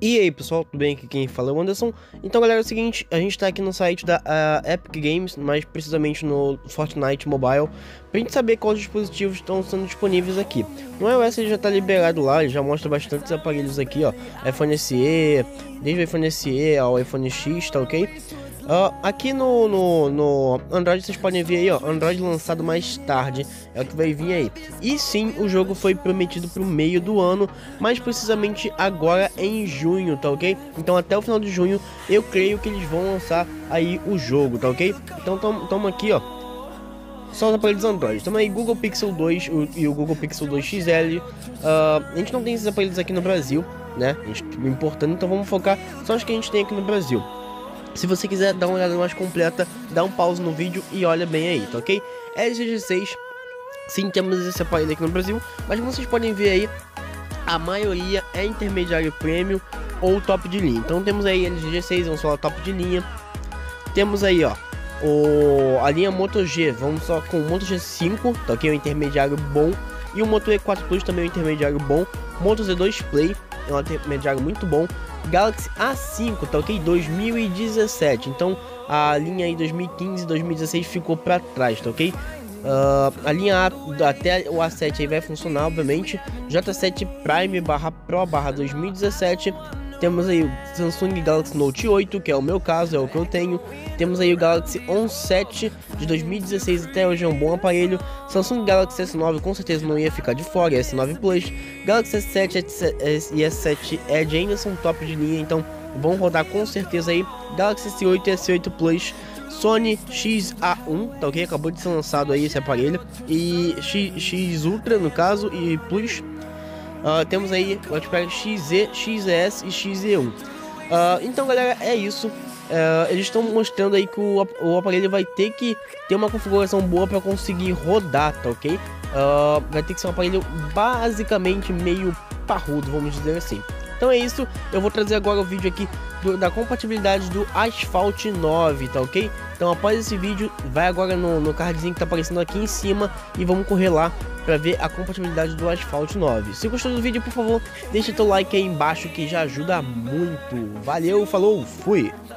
E aí pessoal, tudo bem? Aqui quem fala é o Anderson. Então galera, é o seguinte, a gente tá aqui no site da Epic Games, mais precisamente no Fortnite Mobile, pra gente saber quais dispositivos estão sendo disponíveis aqui. No iOS ele já tá liberado lá, ele já mostra bastantes aparelhos aqui, ó, iPhone SE, desde o iPhone SE ao iPhone X, tá ok? Aqui no Android vocês podem ver aí, ó, Android lançado mais tarde, é o que vai vir aí. E sim, o jogo foi prometido pro meio do ano, mais precisamente agora em junho, tá ok? Então até o final de junho eu creio que eles vão lançar aí o jogo, tá ok? Então tamo aqui, ó, só os aparelhos Android. Tamo aí Google Pixel 2 e o Google Pixel 2 XL. A gente não tem esses aparelhos aqui no Brasil, né? A gente tá importando, então vamos focar só os que a gente tem aqui no Brasil. Se você quiser dar uma olhada mais completa, dá um pause no vídeo e olha bem aí, tá ok? LG G6, sim, temos esse aparelho aqui no Brasil, mas como vocês podem ver aí, a maioria é intermediário premium ou top de linha. Então temos aí LG G6, vamos falar top de linha. Temos aí, ó, a linha Moto G, vamos só com o Moto G5, tá ok? Um intermediário bom. E o Moto E4 Plus também é um intermediário bom. Moto Z2 Play é um intermediário muito bom. Galaxy A5, tá ok? 2017, então a linha aí 2015 e 2016 ficou para trás, tá ok? A linha A até o A7 aí vai funcionar, obviamente. J7 Prime Pro 2017. Temos aí o Samsung Galaxy Note 8, que é o meu caso, é o que eu tenho. Temos aí o Galaxy On7 de 2016 até hoje, é um bom aparelho. Samsung Galaxy S9 com certeza não ia ficar de fora, S9 Plus. Galaxy S7 e S7 Edge ainda são top de linha, então vão rodar com certeza aí. Galaxy S8 e S8 Plus. Sony XA1, tá ok? Acabou de ser lançado aí esse aparelho. E X Ultra no caso, e Plus. Temos aí o Xperia XZ, XS e XE1. Então galera, é isso. Eles estão mostrando aí que o aparelho vai ter que ter uma configuração boa para conseguir rodar, tá ok? Vai ter que ser um aparelho basicamente meio parrudo, vamos dizer assim. Então é isso, eu vou trazer agora o vídeo aqui da compatibilidade do Asphalt 9, tá ok? Então após esse vídeo, vai agora no cardzinho que tá aparecendo aqui em cima e vamos correr lá para ver a compatibilidade do Asphalt 9. Se gostou do vídeo, por favor, deixa teu like aí embaixo que já ajuda muito. Valeu, falou, fui!